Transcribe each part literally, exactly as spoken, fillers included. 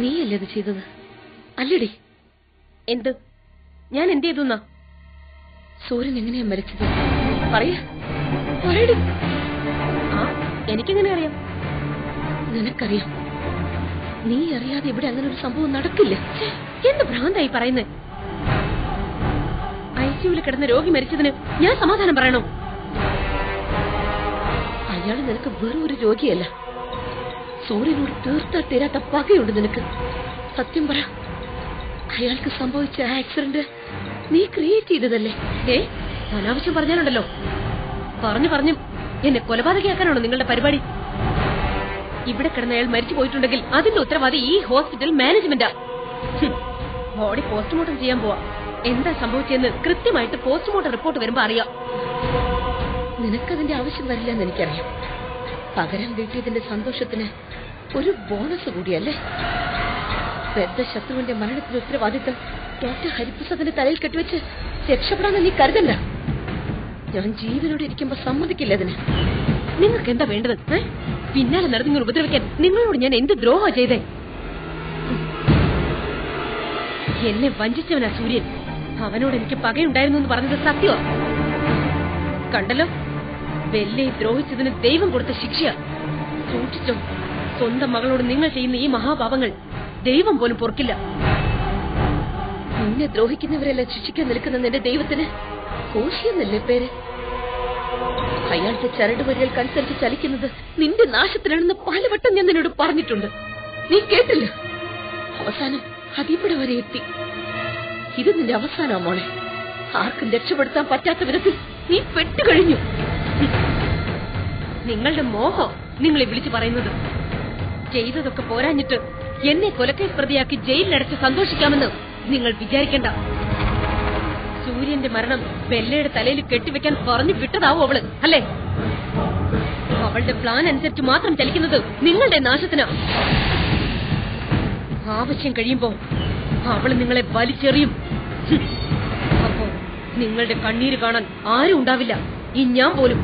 നീയല്ലേ അത് ചെയ്തത് അല്ലടി? എന്ത്? ഞാൻ എന്ത് ചെയ്തു? സൂര്യൻ എങ്ങനെയാ മരിച്ചത്? പറയാ പറയടി. ആ എനിക്കെങ്ങനെ അറിയാം? നിനക്കറിയാം. നീ അറിയാതെ ഇവിടെ അങ്ങനെ ഒരു സംഭവം നടക്കില്ല. എന്ത് ഭ്രാന്തായി പറയുന്നത്? ഐസിയുവിൽ കിടന്ന രോഗി മരിച്ചതിന് ഞാൻ സമാധാനം പറയണോ? അയാൾ നിനക്ക് വെറും ഒരു രോഗിയല്ല. സൂര്യനോട് തീർത്താ തീരാത്ത പകയുണ്ട് നിനക്ക്. സത്യം പറ, അയാൾക്ക് സംഭവിച്ച ആക്സിഡന്റ് നീ ക്രിയേറ്റ് ചെയ്തതല്ലേ? ഏ അനാവശ്യം പറഞ്ഞാലുണ്ടല്ലോ. പറഞ്ഞു പറഞ്ഞു എന്നെ കൊലപാതകയാക്കാനാണോ നിങ്ങളുടെ പരിപാടി? ഇവിടെ കിടന്ന അയാൾ മരിച്ചു പോയിട്ടുണ്ടെങ്കിൽ അതിന്റെ ഉത്തരവാദി ഈ ഹോസ്പിറ്റൽ മാനേജ്മെന്റാ. ബോഡി പോസ്റ്റ്മോർട്ടം ചെയ്യാൻ പോവാ. എന്താ സംഭവിച്ചെന്ന് കൃത്യമായിട്ട് പോസ്റ്റ്മോർട്ടം റിപ്പോർട്ട് വരുമ്പോ അറിയാം. നിനക്കതിന്റെ ആവശ്യം വരില്ലെന്ന് എനിക്കറിയാം. പകരം വീട്ടിയതിന്റെ സന്തോഷത്തിന് ഒരു ബോണസ് കൂടിയല്ലേ? പെദ്ദ ശത്രുവിന്റെ മരണത്തിന് ഉത്തരവാദിത്തം ഡോക്ടർ ഹരിപ്രസാദിന്റെ തലയിൽ കെട്ടിവെച്ച് രക്ഷപ്പെടാന്ന് നീ കരുതണ്ട. ഞാൻ ജീവനോട് ഇരിക്കുമ്പോ സമ്മതിക്കില്ല അതിന്. നിങ്ങൾക്ക് എന്താ വേണ്ടത്? പിന്നാലെ നടന്ന് നിങ്ങൾ ഉപദ്രവിക്കാൻ നിങ്ങളോട് ഞാൻ എന്ത് ദ്രോഹ ചെയ്തേ? എന്നെ വഞ്ചിച്ചവനാ സൂര്യൻ. അവനോട് എനിക്ക് പകയുണ്ടായിരുന്നു എന്ന് പറഞ്ഞത് സത്യമാ. കണ്ടല്ലോ, വെല്ലയെ ദ്രോഹിച്ചതിന് ദൈവം കൊടുത്ത ശിക്ഷയാ. സൂക്ഷിച്ചോ, സ്വന്തം മകളോട് നിങ്ങൾ ചെയ്യുന്ന ഈ മഹാപാപങ്ങൾ ദൈവം പോലും പൊറുക്കില്ല. നിന്നെ ദ്രോഹിക്കുന്നവരെല്ലാം ശിക്ഷിക്കാൻ നിൽക്കുന്ന നിന്റെ ദൈവത്തിന് കോശിയെന്നല്ലേ പേര്? അയാളുടെ ചരടുവരികൾക്കനുസരിച്ച് ചലിക്കുന്നത് നിന്റെ നാശത്തിലാണെന്ന് പലവട്ടം ഞാൻ നിന്നോട് പറഞ്ഞിട്ടുണ്ട്. നീ കേട്ടില്ല. അവസാനം അതിവിടെ വരെ എത്തി. ഇത് നിന്റെ അവസാനാ മോളെ. ആർക്കും രക്ഷപ്പെടുത്താൻ പറ്റാത്ത വിധത്തിൽ നീ പെട്ടുകഴിഞ്ഞു. നിങ്ങളുടെ മോഹം നിങ്ങളെ വിളിച്ചു പറയുന്നത്. ചെയ്തതൊക്കെ പോരാഞ്ഞിട്ട് എന്നെ കൊലക്കേസ് പ്രതിയാക്കി ജയിലിലടച്ച് സന്തോഷിക്കാമെന്ന് നിങ്ങൾ വിചാരിക്കണ്ട. സൂര്യന്റെ മരണം ബെല്ലയുടെ തലയിൽ കെട്ടിവെക്കാൻ പറഞ്ഞു വിട്ടതാവോ അവള്, അല്ലേ? അവളുടെ പ്ലാൻ അനുസരിച്ച് മാത്രം ചലിക്കുന്നത് നിങ്ങളുടെ നാശത്തിനാ. ആവശ്യം കഴിയുമ്പോ അവള് നിങ്ങളെ വലിച്ചെറിയും. അപ്പോ നിങ്ങളുടെ കണ്ണീര് കാണാൻ ആരും ഉണ്ടാവില്ല, ഈ ഞാൻ പോലും.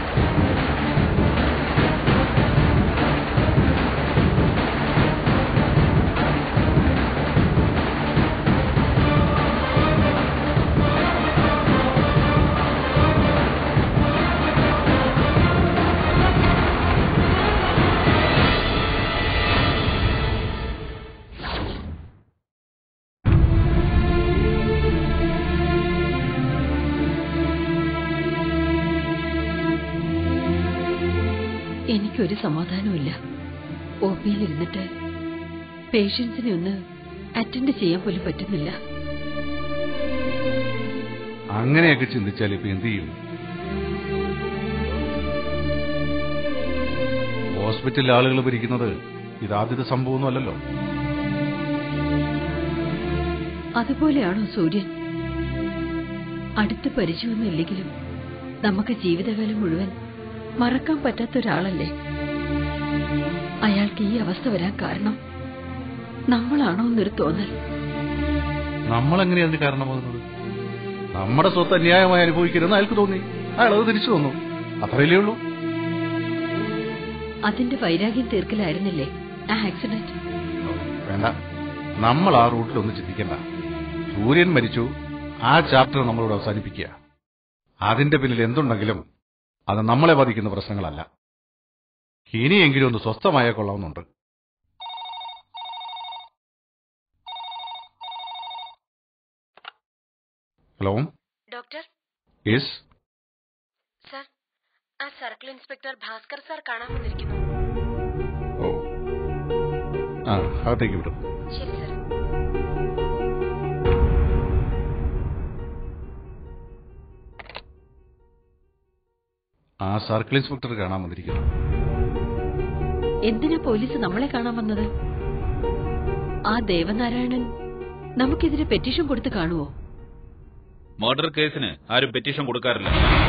എനിക്കൊരു സമാധാനമില്ല. ഒ പിയിൽ ഇരുന്നിട്ട് പേഷ്യൻസിനെ ഒന്ന് അറ്റൻഡ് ചെയ്യാൻ പോലും പറ്റുന്നില്ല. അങ്ങനെയൊക്കെ ചിന്തിച്ചാൽ ഇപ്പൊ എന്ത് ചെയ്യും? ഹോസ്പിറ്റലിൽ ആളുകൾ ഭരിക്കുന്നത് ഇതാദ്യത്തെ സംഭവമൊന്നുമല്ലല്ലോ. അതുപോലെയാണോ സൂര്യൻ? അടുത്ത് പരിചയമൊന്നുമില്ലെങ്കിലും നമുക്ക് ജീവിതകാലം മുഴുവൻ മറക്കാൻ പറ്റാത്ത ഒരാളല്ലേ? അയാൾക്ക് ഈ അവസ്ഥ വരാൻ കാരണം നമ്മളാണോ എന്നൊരു തോന്നൽ. നമ്മളെങ്ങനെയാ അതിന് കാരണമാകുന്നത്? നമ്മുടെ സ്വത്ത് അന്യായമായി അനുഭവിക്കരുതെന്ന് അയാൾക്ക് തോന്നി, അയാൾ അത് തിരിച്ചു തന്നു. അത്രയല്ലേ ഉള്ളൂ. അതിന്റെ വൈരാഗ്യം തീർക്കലായിരുന്നില്ലേ ആ ആക്സിഡന്റ്? വേണ്ട, നമ്മൾ ആ റൂട്ടിലൊന്നും ചിന്തിക്കണ്ട. സൂര്യൻ മരിച്ചു, ആ ചാപ്റ്റർ നമ്മളോട് അവസാനിപ്പിക്കുക. അതിന്റെ പിന്നിൽ എന്തുണ്ടെങ്കിലും അത് നമ്മളെ ബാധിക്കുന്ന പ്രശ്നങ്ങളല്ല. ഇനിയെങ്കിലും ഒന്ന് സ്വസ്ഥമായ കൊള്ളാവുന്നുണ്ട്. Hello doctor. യെസ് സർ, ആ സർക്കിൾ ഇൻസ്പെക്ടർ ഭാസ്കർ സാർ കാണാൻ വന്നിരിക്കുന്നു. ഓ, ആ അകത്തേക്ക് വിടും. ശരി സർ. ആ സർക്കിൾ ഇൻസ്പെക്ടർ കാണാൻ വന്നിരിക്കുന്നു. എന്തിനാ പോലീസ് നമ്മളെ കാണാൻ വന്നത്? ആ ദേവനാരായണൻ നമുക്കെതിരെ പെറ്റീഷൻ കൊടുത്ത് കാണുവോ? മർഡർ കേസിന് ആരും പെറ്റീഷൻ കൊടുക്കാറില്ല.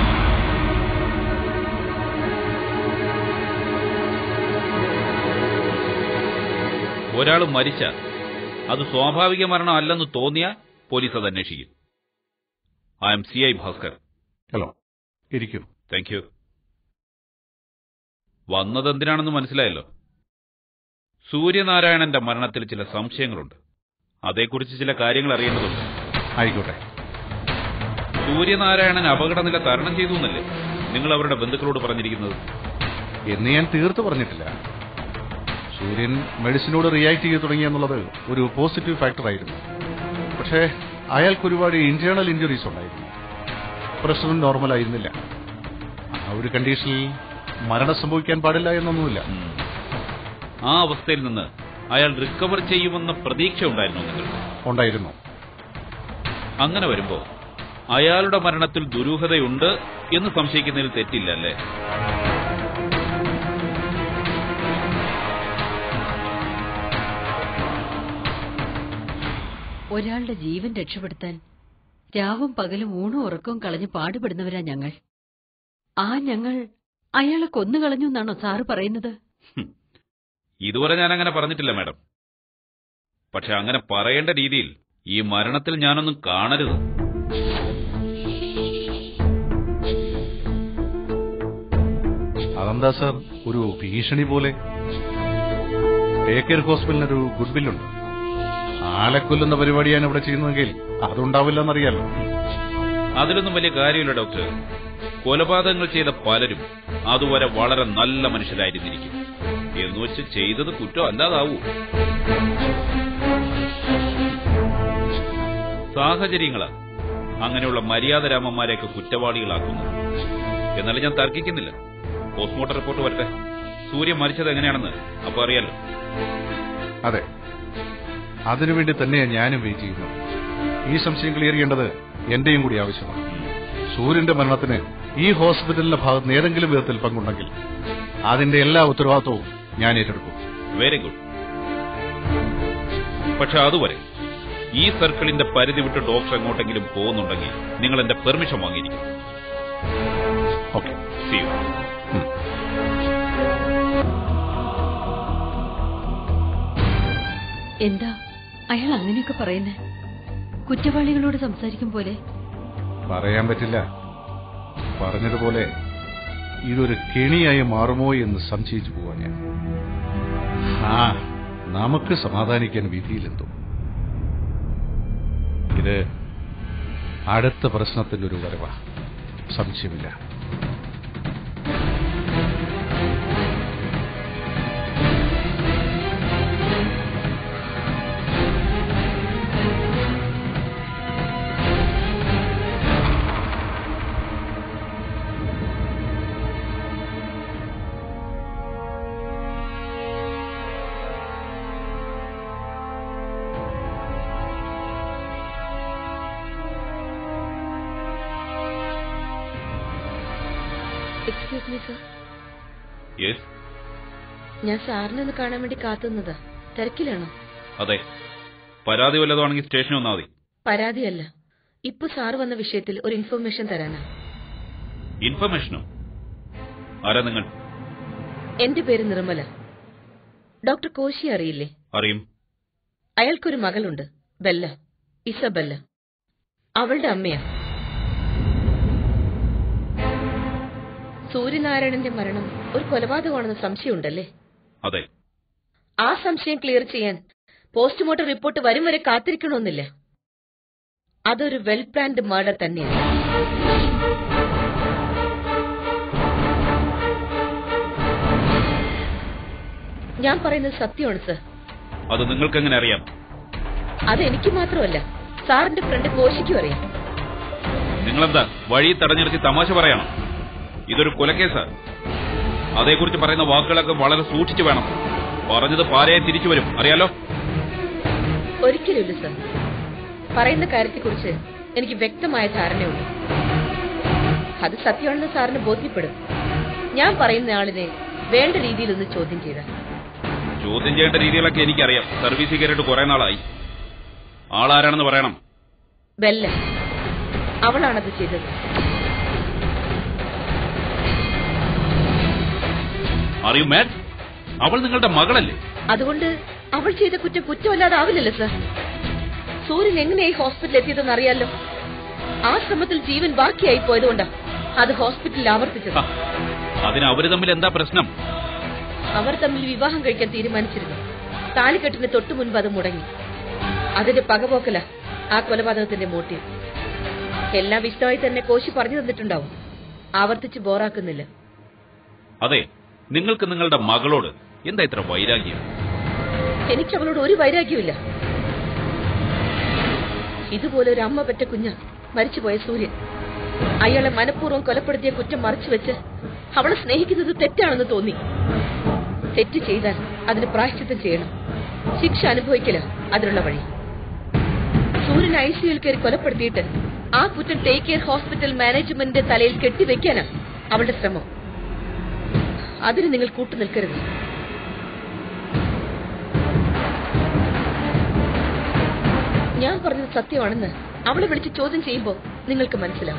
ഒരാൾ മരിച്ച അത് സ്വാഭാവിക മരണം അല്ലെന്ന് തോന്നിയാൽ പോലീസ് അത് അന്വേഷിക്കും. I am C I Bhaskar. Hello, ഇരിക്കൂ. Thank you. വന്നത് എന്തിനാണെന്ന് മനസ്സിലായല്ലോ. സൂര്യനാരായണന്റെ മരണത്തിൽ ചില സംശയങ്ങളുണ്ട്. അതേക്കുറിച്ച് ചില കാര്യങ്ങൾ അറിയേണ്ടതുണ്ട്. ആയിക്കോട്ടെ. സൂര്യനാരായണൻ അപകടനില തരണം ചെയ്തു എന്നല്ലേ നിങ്ങൾ അവരുടെ ബന്ധുക്കളോട് പറഞ്ഞിരിക്കുന്നത്? എന്ന് ഞാൻ തീർത്ത് പറഞ്ഞിട്ടില്ല. സൂര്യൻ മെഡിസിനോട് റിയാക്ട് ചെയ്തു തുടങ്ങിയെന്നുള്ളത് ഒരു പോസിറ്റീവ് ഫാക്ടറായിരുന്നു. പക്ഷേ അയാൾക്ക് ഒരുപാട് ഇന്റേണൽ ഇഞ്ചുറീസ് ഉണ്ടായിരുന്നു. പ്രഷറും നോർമൽ ആയിരുന്നില്ല. ആ ഒരു കണ്ടീഷനിൽ മരണം സംഭവിക്കാൻ പാടില്ല എന്നൊന്നുമില്ല. ആ അവസ്ഥയിൽ നിന്ന് അയാൾ റിക്കവർ ചെയ്യുമെന്ന പ്രതീക്ഷ ഉണ്ടായിരുന്നു നിങ്ങൾക്ക്? ഉണ്ടായിരുന്നു. അങ്ങനെ വരുമ്പോ അയാളുടെ മരണത്തിൽ ദുരൂഹതയുണ്ട് എന്ന് സംശയിക്കുന്നതിൽ തെറ്റില്ല അല്ലേ? ഒരാളുടെ ജീവൻ രക്ഷപ്പെടുത്താൻ രാവും പകലും ഊണും ഉറക്കവും കളഞ്ഞ് പാടുപെടുന്നവരാ ഞങ്ങൾ. ആ ഞങ്ങൾ അയാളെ കൊന്നുകളഞ്ഞു എന്നാണോ സാറ് പറയുന്നത്? ഇതുവരെ ഞാൻ അങ്ങനെ പറഞ്ഞിട്ടില്ല മാഡം. പക്ഷെ അങ്ങനെ പറയേണ്ട രീതിയിൽ ഈ മരണത്തിൽ ഞാനൊന്നും കാണരുത്. അതെന്താ സർ ഒരു ഭീഷണി പോലെ? ടേക്ക് കെയർ ഹോസ്പിറ്റലിനൊരു ഗുഡ് വില്ലുണ്ട്. ആളെ കൊല്ലുന്ന പരിപാടിയാണ് ഇവിടെ ചെയ്യുന്നതെങ്കിൽ അതുണ്ടാവില്ലെന്നറിയാലോ. അതിലൊന്നും വലിയ കാര്യമില്ല ഡോക്ടർ. കൊലപാതകങ്ങൾ ചെയ്ത പലരും അതുവരെ വളരെ നല്ല മനുഷ്യരായിരുന്നിരിക്കും. എന്നുവെച്ച് ചെയ്തത് കുറ്റം അല്ലാതാവൂ. സാഹചര്യങ്ങളാ അങ്ങനെയുള്ള മര്യാദരാമന്മാരെയൊക്കെ കുറ്റവാളികളാക്കുന്നത്. എന്നാലും ഞാൻ തർക്കിക്കുന്നില്ല. പോസ്റ്റ്മോർട്ടം റിപ്പോർട്ട് വരട്ടെ. സൂര്യൻ മരിച്ചത് എങ്ങനെയാണെന്ന് അപ്പൊ അറിയാലോ. അതെ, അതിനുവേണ്ടി തന്നെയാണ് ഞാനും വെയിറ്റ് ചെയ്യുന്നത്. ഈ സംശയം ക്ലിയർ ചെയ്യേണ്ടത് എന്റെയും കൂടി ആവശ്യമാണ്. സൂര്യന്റെ മരണത്തിന് ഈ ഹോസ്പിറ്റലിന്റെ ഭാഗത്ത് ഏതെങ്കിലും വിധത്തിൽ പങ്കുണ്ടെങ്കിൽ അതിന്റെ എല്ലാ ഉത്തരവാദിത്വവും ഞാൻ ഏറ്റെടുക്കും. Very good. പക്ഷെ അതുവരെ ഈ സർക്കിളിന്റെ പരിധി വിട്ട് ഡോക്ടർ എങ്ങോട്ടെങ്കിലും പോകുന്നുണ്ടെങ്കിൽ നിങ്ങൾ എന്റെ പെർമിഷൻ വാങ്ങിയിരിക്കും. Okay, see you. എന്താ അയാൾ അങ്ങനെയൊക്കെ പറയുന്നേ? കുറ്റവാളികളോട് സംസാരിക്കും പോലെ. പറയാൻ പറ്റില്ല. പറഞ്ഞതുപോലെ ഇതൊരു കെണിയായി മാറുമോ എന്ന് സംശയിച്ചു പോവാൻ ഞാൻ. ആ നമുക്ക് സമാധാനിക്കാൻ വിധിയിലെന്തോ. ഇത് അടുത്ത പ്രശ്നത്തിന്റെ ഒരു വരവാ, സംശയമില്ല. Excuse me sir. യെസ്. ഞാൻ സാറിനെ ഒന്ന് കാണാൻ വേണ്ടി കാത്തുന്നതാ. തിരക്കിലാണോ? അതെ. പരാതി വല്ലതാണെങ്കിൽ സ്റ്റേഷനിൽ വന്നാൽ മതി. പരാതിയല്ല, ഇപ്പൊ സാറ് വന്ന വിഷയത്തിൽ ഒരു ഇൻഫർമേഷൻ തരാനാ. ഇൻഫർമേഷനോ? ആരാ നിങ്ങൾ? എന്റെ പേര് നിർമ്മല. ഡോക്ടർ കോശി അറിയില്ലേ? അറിയും. അയാൾക്കൊരു മകളുണ്ട്, ബെല്ല, ഇസബെല്ല. അവളുടെ അമ്മയാ. സൂര്യനാരായണന്റെ മരണം ഒരു കൊലപാതകമാണെന്ന് സംശയമുണ്ടല്ലേ? അതെ. ആ സംശയം ക്ലിയർ ചെയ്യാൻ പോസ്റ്റ്മോർട്ടം റിപ്പോർട്ട് വരും വരെ കാത്തിരിക്കണമെന്നില്ല. അതൊരു വെൽ പ്ലാൻഡ് മർഡർ തന്നെയാണ്. ഞാൻ പറയുന്നത് സത്യമാണ് സർ. അത് നിങ്ങൾക്ക് എങ്ങനെ അറിയാം? അതെനിക്ക് മാത്രമല്ല, സാറിന്റെ ഫ്രണ്ട് കോശിക്കും അറിയാം. നിങ്ങളെന്താ വഴി തടഞ്ഞിറക്കി തമാശ പറയണം? ഇതൊരു കൊലക്കേസാ. അതേക്കുറിച്ച് പറയുന്ന വാക്കുകളൊക്കെ വളരെ സൂക്ഷിച്ചു വേണം. പറഞ്ഞത് പാരയെ തിരിച്ചു വരും, അറിയാലോ. ഒരിക്കലുമില്ല സർ. പറയുന്ന കാര്യത്തെക്കുറിച്ച് എനിക്ക് വ്യക്തമായ ധാരണയുണ്ട്. അത് സത്യമാണെന്ന് സാറിന് ബോധ്യപ്പെടും. ഞാൻ പറയുന്ന ആളിനെ വേണ്ട രീതിയിലൊന്ന് ചോദ്യം ചെയ്ത. ചോദ്യം ചെയ്യേണ്ട രീതികളൊക്കെ എനിക്കറിയാം. സർവീസിൽ കയറിയിട്ട് കുറെ നാളായി. ആളാരാണെന്ന് പറയണം. ബെല്ല. അവളാണത് ചെയ്തത്. Are you mad? അവൾ നിങ്ങളുടെ മകളല്ലേ? അതുകൊണ്ട് അവൾ ചെയ്ത കുറ്റം കുറ്റമല്ലാതാവില്ലല്ലോ സർ. സൂര്യൻ എങ്ങനെയായി ഹോസ്പിറ്റലിൽ എത്തിയതെന്ന് അറിയാലോ. ആ ശ്രമത്തിൽ ജീവൻ ബാക്കിയായി പോയതുകൊണ്ടാ അത് ഹോസ്പിറ്റലിൽ ആവർത്തിച്ചത്. അതിന് അവര് തമ്മിൽ എന്താ പ്രശ്നം? അവർ തമ്മിൽ വിവാഹം കഴിക്കാൻ തീരുമാനിച്ചിരുന്നു. താലികെട്ടിന് തൊട്ടു മുൻപ് അത് മുടങ്ങി. അതിന്റെ പകപോക്കല ആ കൊലപാതകത്തിന്റെ മോട്ടീവ്. എല്ലാം വിശദമായി തന്നെ കോശി പറഞ്ഞു തന്നിട്ടുണ്ടാവും. ആവർത്തിച്ച് ബോറാക്കുന്നില്ല. അതെ, നിങ്ങൾക്ക് നിങ്ങളുടെ മകളോട് എന്താ ഇത്ര വൈരാഗ്യം? എനിക്ക് അവളോട് ഒരു വൈരാഗ്യമില്ല. ഇതുപോലെ ഒരു അമ്മ പെറ്റ കുഞ്ഞ മരിച്ചുപോയ സൂര്യൻ അയാളെ മനഃപൂർവ്വം കൊലപ്പെടുത്തിയ കുറ്റം മറച്ചുവെച്ച് അവളെ സ്നേഹിക്കുന്നത് തെറ്റാണെന്ന് തോന്നി. തെറ്റ് ചെയ്താൽ അതിന് പ്രായശ്ചിത്തം ചെയ്യണം. ശിക്ഷ അനുഭവിക്കില്ല അതിനുള്ള വഴി. സൂര്യൻ ഐ സിയുൽ കയറി കൊലപ്പെടുത്തിയിട്ട് ആ കുറ്റം ടേക്ക് കെയർ ഹോസ്പിറ്റൽ മാനേജ്മെന്റിന്റെ തലയിൽ കെട്ടിവെക്കാനാണ് അവളുടെ ശ്രമം. അതിന് നിങ്ങൾ കൂട്ടുനിൽക്കരുത്. ഞാൻ പറഞ്ഞത് സത്യമാണെന്ന് അവളെ വിളിച്ച് ചോദ്യം ചെയ്യുമ്പോൾ നിങ്ങൾക്ക് മനസ്സിലാവും.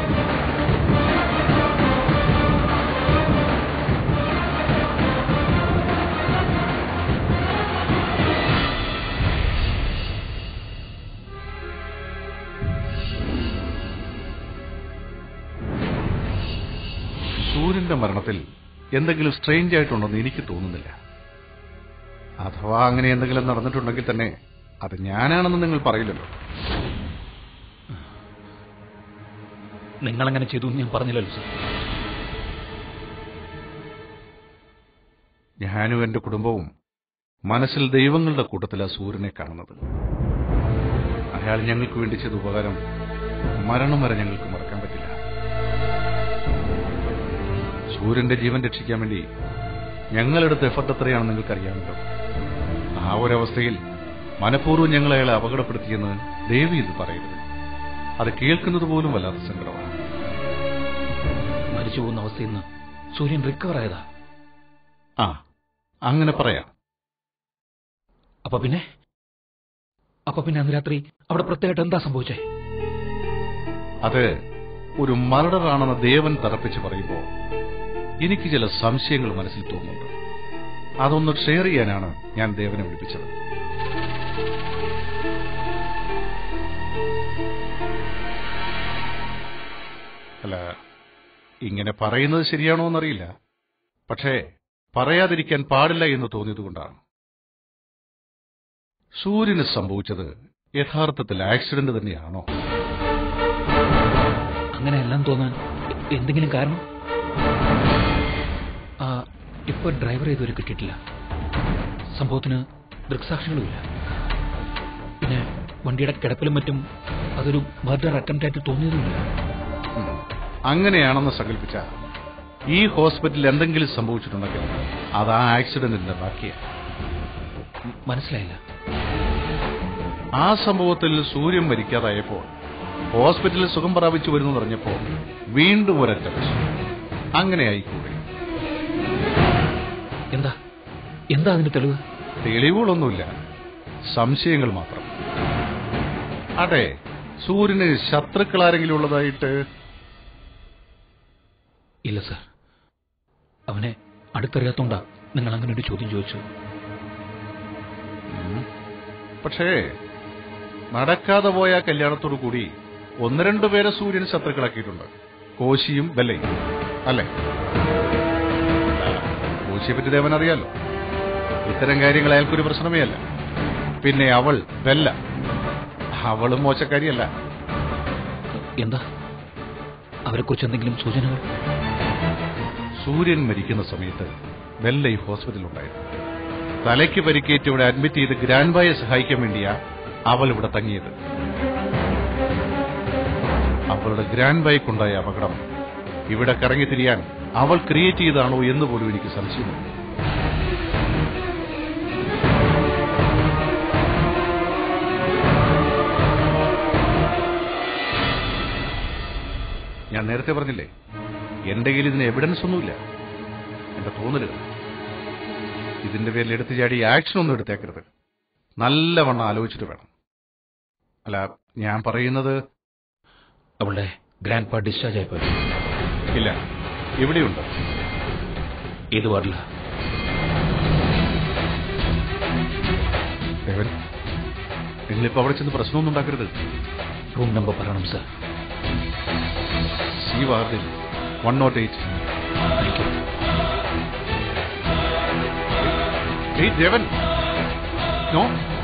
സൂര്യന്റെ മരണത്തിൽ എന്തെങ്കിലും സ്ട്രേഞ്ച് ആയിട്ടുണ്ടെന്ന് എനിക്ക് തോന്നുന്നില്ല. അഥവാ അങ്ങനെ എന്തെങ്കിലും നടന്നിട്ടുണ്ടെങ്കിൽ തന്നെ അത് ഞാനാണെന്ന് നിങ്ങൾ പറയില്ലല്ലോ. നിങ്ങളങ്ങനെ ചെയ്തു ഞാൻ പറഞ്ഞില്ലല്ലോ സർ. ഞാനും എന്റെ കുടുംബവും മനസ്സിൽ ദൈവങ്ങളുടെ കൂട്ടത്തിലാണ് സൂര്യനെ കാണുന്നത്. അയാൾ ഞങ്ങൾക്ക് വേണ്ടി ചെയ്ത ഉപകാരം മരണം വരെ ഞങ്ങൾക്ക് മറക്കാൻ പറ്റില്ല. സൂര്യന്റെ ജീവൻ രക്ഷിക്കാൻ വേണ്ടി ഞങ്ങളെടുത്ത എഫർട്ട് എത്രയാണെന്ന് നിങ്ങൾക്കറിയാമല്ലോ. ആ ഒരവസ്ഥയിൽ മനഃപൂർവ്വം ഞങ്ങൾ അയാളെ അപകടപ്പെടുത്തിയെന്ന് ദേവി ഇത് പറയരുത്. അത് കേൾക്കുന്നത് പോലും വല്ലാത്ത സങ്കടമാണ്. മരിച്ചു പോകുന്ന അവസ്ഥയിൽ നിന്ന് സൂര്യൻ റിക്കവർ ആയതാ? ആ, അങ്ങനെ പറയാം. അപ്പൊ പിന്നെ അപ്പൊ പിന്നെ അന്ന് രാത്രി അവിടെ പ്രത്യേകമായിട്ട് എന്താ സംഭവിച്ചേ? അത് ഒരു മർഡർ ആണെന്ന് ദേവൻ തറപ്പിച്ച് പറയുമ്പോൾ എനിക്ക് ചില സംശയങ്ങൾ മനസ്സിൽ തോന്നുന്നുണ്ട്. അതൊന്ന് ഷെയർ ചെയ്യാനാണ് ഞാൻ ദേവനെ വിളിപ്പിച്ചത്. അല്ല, ഇങ്ങനെ പറയുന്നത് ശരിയാണോ എന്നറിയില്ല. പക്ഷേ പറയാതിരിക്കാൻ പാടില്ല എന്ന് തോന്നിയതുകൊണ്ടാണ്. സൂര്യന് സംഭവിച്ചത് യഥാർത്ഥത്തിൽ ആക്സിഡന്റ് തന്നെയാണോ? അങ്ങനെ എല്ലാം തോന്നാൻ എന്തെങ്കിലും കാരണം? ഇപ്പൊ ഡ്രൈവർ ഇതുവരെ കിട്ടിയിട്ടില്ല. സംഭവത്തിന് ദൃക്സാക്ഷികളുമില്ല. പിന്നെ വണ്ടിയുടെ കിടപ്പിലും മറ്റും അതൊരു മർഡർ അറ്റംപ്റ്റ് ആയിട്ട് തോന്നിയതുമില്ല. അങ്ങനെയാണെന്ന് സങ്കല്പിച്ച ഈ ഹോസ്പിറ്റലിൽ എന്തെങ്കിലും സംഭവിച്ചിട്ടുണ്ടെങ്കിൽ അത് ആ ആക്സിഡന്റിന്റെ ബാക്കിയാണ്. മനസ്സിലായില്ല. ആ സംഭവത്തിൽ സൂര്യൻ മരിക്കാതായപ്പോൾ ഹോസ്പിറ്റലിൽ സുഖം പ്രാപിച്ചു വരുന്നു പറഞ്ഞപ്പോൾ വീണ്ടും ഒരൊറ്റ പ്രശ്നം. അങ്ങനെ ആയിക്കൂടെ? എന്താ എന്താ അതിന്റെ തെളിവ്? തെളിവുകളൊന്നുമില്ല, സംശയങ്ങൾ മാത്രം. അതെ, സൂര്യന് ശത്രുക്കൾ ആരെങ്കിലും ഉള്ളതായിട്ട്? ഇല്ല സർ. അവനെ അടുത്തറിയാത്തോണ്ടാ നിങ്ങൾ അങ്ങനെ ഒരു ചോദ്യം ചോദിച്ചു. പക്ഷേ നടക്കാതെ പോയ കല്യാണത്തോടു കൂടി ഒന്ന് രണ്ടുപേരെ സൂര്യൻ ശത്രുക്കളാക്കിയിട്ടുണ്ട്. കോശിയും ബെല്ലയും അല്ലേ? കോശിയെ പറ്റി ദേവൻ അറിയാലോ. ഇത്തരം കാര്യങ്ങൾ അയാൾക്കൊരു പ്രശ്നമേ അല്ല. പിന്നെ അവൾ ബെല്ല, അവളും മോശക്കാരിയല്ല. എന്താ അവരെക്കുറിച്ച് എന്തെങ്കിലും സൂചനകൾ? സൂര്യൻ മരിക്കുന്ന സമയത്ത് ബെല്ല ഈ ഹോസ്പിറ്റലിലുണ്ടായിരുന്നു. തലയ്ക്ക് പരിക്കേറ്റ് ഇവിടെ അഡ്മിറ്റ് ചെയ്ത് ഗ്രാൻഡ് ബായെ സഹായിക്കാൻ വേണ്ടിയാ അവൾ ഇവിടെ തങ്ങിയത്. അവളുടെ ഗ്രാൻഡ് ബായ്ക്കുണ്ടായ അപകടം ഇവിടെ കറങ്ങി തിരിയാൻ അവൾ ക്രിയേറ്റ് ചെയ്താണോ എന്ന് പോലും എനിക്ക് സംശയമുണ്ട്. ഞാൻ നേരത്തെ പറഞ്ഞില്ലേ, എന്റെ കയ്യിൽ ഇതിന് എവിഡൻസ് ഒന്നുമില്ല. എന്റെ തോന്നലുകൾ. ഇതിന്റെ പേരിൽ എടുത്തു ചാടി ആക്ഷൻ ഒന്നും എടുത്തേക്കരുത്. നല്ലവണ്ണം ആലോചിച്ചിട്ട് വേണം. അല്ല, ഞാൻ പറയുന്നത് അവളുടെ ഗ്രാൻഡ് പാ ഡിസ്ചാർജ് ആയിപ്പോയി? ഇല്ല, ഇവിടെയുണ്ട്. ഏത് വാർഡില? ദേവൻ, നിങ്ങളിപ്പോ അവിടെ ചെന്ന് പ്രശ്നമൊന്നും ഉണ്ടാക്കരുത്. റൂം നമ്പർ പറയണം സർ. സി വാർഡിൽ one nought eight. Thank you. Devan, no.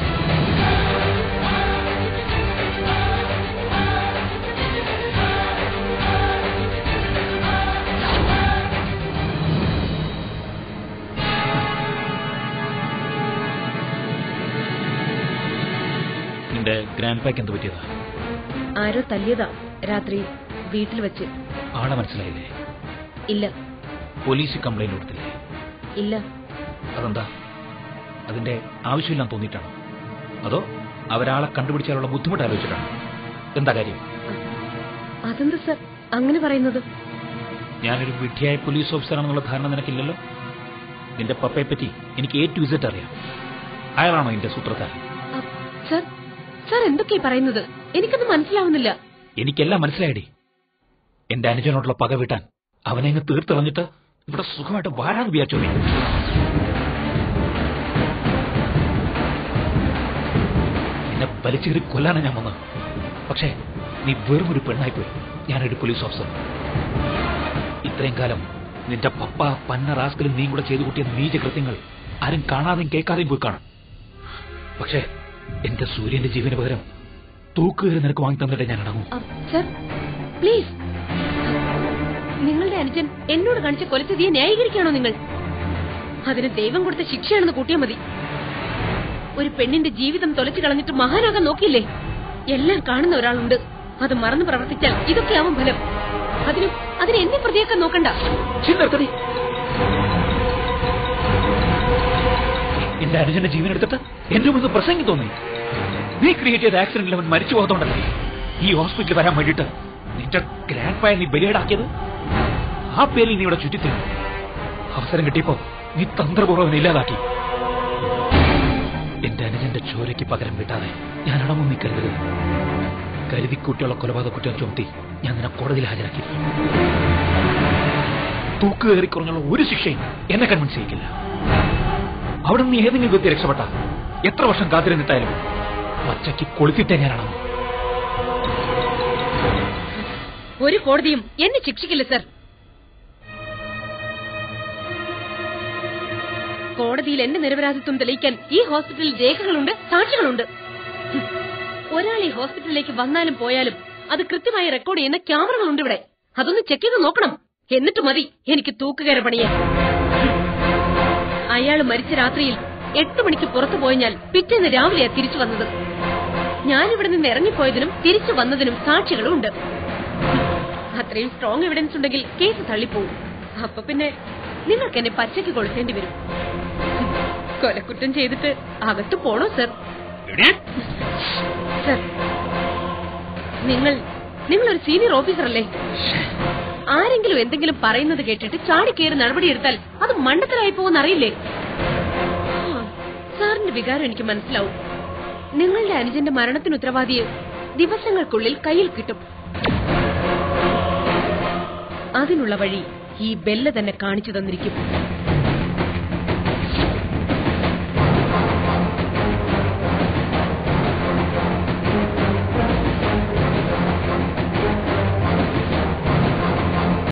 നിന്റെ ഗ്രാൻഡ് പാക്ക് എന്ത് പറ്റിയതാ? ആരോ തല്ലിയതാ രാത്രി വീട്ടിൽ വെച്ച്. ആളെ മനസ്സിലായില്ലേ? ഇല്ല. പോലീസ് കംപ്ലൈന്റ് കൊടുത്തില്ലേ? ഇല്ല. അതെന്താ? അതിന്റെ ആവശ്യമില്ലാന്ന് തോന്നിയിട്ടാണോ? അതോ അവരാളെ കണ്ടുപിടിച്ചാലുള്ള ബുദ്ധിമുട്ട് ആലോചിച്ചിട്ടാണോ? എന്താ കാര്യം? അതെന്താ സർ അങ്ങനെ പറയുന്നത്? ഞാനൊരു വിഡ്ഢിയായ പോലീസ് ഓഫീസറാണെന്നുള്ള ധാരണ നിനക്കില്ലല്ലോ. നിന്റെ പപ്പയെ പറ്റി എനിക്ക് എ ടു ഇസഡ് അറിയാം. അയാളാണോ എന്റെ സൂത്രധാരൻ? സർ സർ എന്തൊക്കെയാ പറയുന്നത്? എനിക്കത് മനസ്സിലാവുന്നില്ല. എനിക്കെല്ലാം മനസ്സിലായടി. എന്റെ അനുജനോടുള്ള പക വീട്ടാൻ അവനെ അങ്ങ് തീർത്തിറങ്ങിട്ട് ഇവിടെ സുഖമായിട്ട് വാരാന്ന് വിചാരിച്ചോ നീ? നിന്നെ വലിച്ചേറി കൊല്ലാനാ ഞാൻ വന്നത്. പക്ഷേ നീ വെറും ഒരു പെണ്ണായിപ്പോയി. ഞാനൊരു പോലീസ് ഓഫീസർ. ഇത്രയും കാലം നിന്റെ പപ്പ പന്ന റാസ്കലും നീയും കൂടെ ചെയ്തു കൂട്ടിയ നീചകൃത്യങ്ങൾ ആരും കാണാതെയും കേൾക്കാതെയും പോയി കാണും. പക്ഷേ എന്റെ സൂര്യന്റെ ജീവന് പകരം തൂക്കുകയറി നിനക്ക് വാങ്ങി തന്നിട്ടേ ഞാൻ അടങ്ങും. Sir please. നിങ്ങളുടെ അനുജൻ എന്നോട് കാണിച്ച കൊലച്ചതിയെ ന്യായീകരിക്കുകയാണോ നിങ്ങൾ? അതിന് ദൈവം കൊടുത്ത ശിക്ഷയാണെന്ന് കൂട്ടിയാൽ മതി. ഒരു പെണ്ണിന്റെ ജീവിതം തൊലച്ചു കളഞ്ഞിട്ട് മഹാനാകാൻ നോക്കിയില്ലേ? എല്ലാം കാണുന്ന ഒരാളുണ്ട്. അത് മറന്നു പ്രവർത്തിച്ചാൽ ഇതൊക്കെയാവും ഫലം. അതിനും അതിന് എന്നെ പ്രതിയാക്കാൻ നോക്കണ്ട. എന്റെ അനുജന്റെ ജീവൻ എടുത്തിട്ട് എന്റെ മുമ്പ് പ്രസംഗി തോന്നി. നീ ക്രിയേറ്റ് ചെയ്ത ആക്സിഡന്റിൽ അവൻ മരിച്ചു പോകത്തോണ്ടല്ലേ ഈ ഹോസ്പിറ്റലിൽ വരാൻ വേണ്ടിയിട്ട് നിന്റെ ഗ്രാൻഡ് പായ നീ ബലിയേടാക്കിയത്. ആ പേരിൽ നീ ഇവിടെ ചുറ്റിത്തിരുന്നു. അവസരം കിട്ടിയപ്പോ നീ തന്ത്രപൂർവ്വം ഇല്ലാതാക്കി. എന്റെ അനുജന്റെ ചോരയ്ക്ക് പകരം വിട്ടാതെ ഞാൻ അടങ്ങും. നീ കരുതരുത്. കരുതിക്കൂട്ടിയുള്ള കൊലപാതക കുറ്റം ചുമത്തി ഞാൻ നിന്നെ കോടതിയിൽ ഹാജരാക്കി. തൂക്ക് കയറി കുറഞ്ഞുള്ള ഒരു ശിക്ഷയും എന്നെ കൺവിൻസ് ചെയ്യിക്കില്ല. അവിടെ നിന്ന് ഏതെങ്കിലും വ്യക്തി രക്ഷപ്പെട്ട എത്ര വർഷം കാത്തിരുന്നിട്ടായാലും പച്ചയ്ക്ക് കൊളുത്തിട്ടേ ഞാൻ അടങ്ങും. ഒരു കോടതിയും എന്നെ ശിക്ഷിക്കില്ല സർ. കോടതിയിൽ എന്റെ നിരപരാധിത്വം തെളിയിക്കാൻ ഈ ഹോസ്പിറ്റലിൽ രേഖകളുണ്ട്, സാക്ഷികളുണ്ട്. ഒരാൾ ഈ ഹോസ്പിറ്റലിലേക്ക് വന്നാലും പോയാലും അത് കൃത്യമായി റെക്കോർഡ് ചെയ്യുന്ന ക്യാമറകളുണ്ട് ഇവിടെ. അതൊന്ന് ചെക്ക് ചെയ്ത് നോക്കണം. എന്നിട്ട് മതി എനിക്ക് തൂക്കുകയറ പണിയാൻ. അയാൾ മരിച്ച രാത്രിയിൽ എട്ട് മണിക്ക് പുറത്തു പോയഞ്ഞാൽ പിറ്റേന്ന് രാവിലെയാ തിരിച്ചു വന്നത്. ഞാനിവിടെ നിന്ന് ഇറങ്ങിപ്പോയതിനും തിരിച്ചു വന്നതിനും സാക്ഷികളും ഉണ്ട്. അത്രയും സ്ട്രോങ് എവിഡൻസ് ഉണ്ടെങ്കിൽ കേസ് തള്ളിപ്പോവും. അപ്പൊ പിന്നെ നിങ്ങൾക്ക് എന്നെ പച്ചയ്ക്ക് കൊളുത്തേണ്ടി വരും. കൊലക്കുറ്റം ചെയ്തിട്ട് അകത്ത് പോണോ സർ? സർ നിങ്ങൾ നിങ്ങളൊരു സീനിയർ ഓഫീസർ അല്ലേ? ആരെങ്കിലും എന്തെങ്കിലും പറയുന്നത് കേട്ടിട്ട് ചാടിക്കയറി നടപടിയെടുത്താൽ അത് മണ്ടത്തരായി പോകുന്നറിയില്ലേ? സാറിന്റെ വികാരം എനിക്ക് മനസ്സിലാവും. നിങ്ങളുടെ അനുജന്റെ മരണത്തിന് ഉത്തരവാദിയെ ദിവസങ്ങൾക്കുള്ളിൽ കയ്യിൽ കിട്ടും. അതിനുള്ള വഴി ഈ ബെല്ല തന്നെ കാണിച്ചു തന്നിരിക്കും.